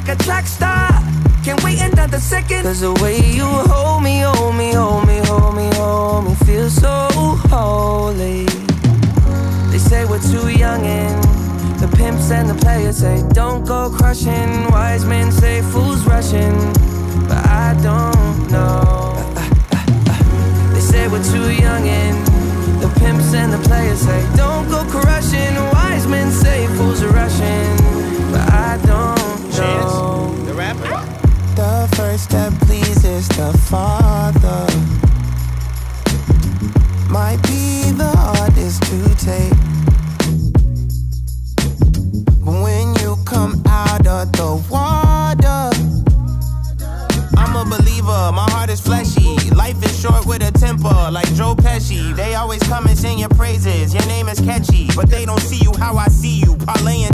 like a track star. Can't wait another second. Cause the way you hold me, hold me, hold me, hold me, hold me, feel so holy. They say we're too young and the pimps and the players say don't go crushing. Wise men say fools rushing, but I don't know. They say we're too young and the pimps and the players say don't go crushing. Wise men say fools are rushing, but I don't know. Chance, the rapper. The first step pleases the Father. Might be the hardest to take, but when you come out of the water, I'm a believer, my heart is fleshy. Life is short with a temper, like Joe Pesci. They always come and sing your praises, your name is catchy, but they don't see you how I see you, parlaying